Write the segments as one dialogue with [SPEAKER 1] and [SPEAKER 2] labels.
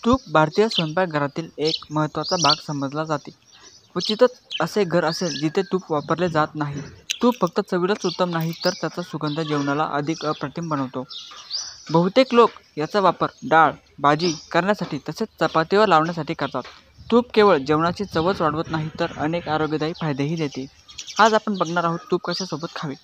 [SPEAKER 1] तूप भारतीय स्वयंपाकघरातील एक महत्त्वाचा भाग समजला जाते. क्वचितच असे घर असेल जिथे तूप वापरले जात नाही. तूप फक्त चवीलाच उत्तम नाही तर त्याचा सुगंध जेवणाला अधिक अप्रतिम बनवतो. बहुतेक लोक याचा वापर डाळ, भाजी करण्यासाठी तसेच चपातीवर लावण्यासाठी करतात. तूप केवळ जेवणाची चवच वाढवत नाही तर अनेक आरोग्यदायी फायदेही देते. आज आपण बघणार आहोत तूप कशासोबत खावे.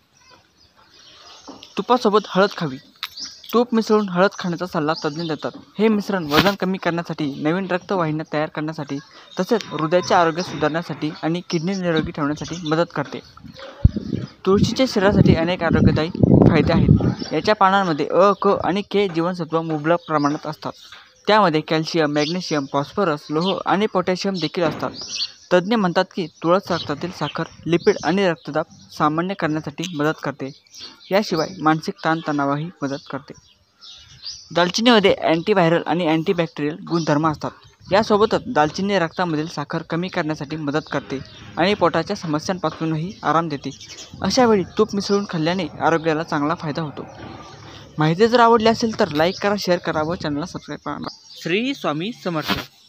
[SPEAKER 1] तुपासोबत हळद खावी. तूप मिसळून हळद खाण्याचा सल्ला तज्ज्ञ देतात. हे मिश्रण वजन कमी करण्यासाठी, नवीन रक्तवाहिन्या तयार करण्यासाठी, तसेच हृदयाचे आरोग्य सुधारण्यासाठी आणि किडनी निरोगी ठेवण्यासाठी मदत करते. तुळशीचे शरीरासाठी अनेक आरोग्यदायी फायदे आहेत. याच्या पानांमध्ये अ, क आणि के जीवनसत्व मुबलक प्रमाणात असतात. त्यामध्ये कॅल्शियम, मॅग्नेशियम, फॉस्फरस, लोह आणि पोटॅशियम देखील असतात. तज्ज्ञ म्हणतात की तुळस रक्तातील साखर, लिपिड आणि रक्तदाब सामान्य करण्यासाठी मदत करते. याशिवाय मानसिक ताणतणावही मदत करते. दालचिनीमध्ये अँटीव्हायरल आणि अँटीबॅक्टेरियल गुणधर्म असतात. यासोबतच दालचिनी रक्तामधील साखर कमी करण्यासाठी मदत करते आणि पोटाच्या समस्यांपासूनही आराम देते. अशा वेळी तूप मिसळून खाल्ल्याने आरोग्याला चांगला फायदा होतो. माहिती जर आवडली असेल तर लाईक करा, शेअर करा व चॅनलला सबस्क्राईब करा. श्री स्वामी समर्थ.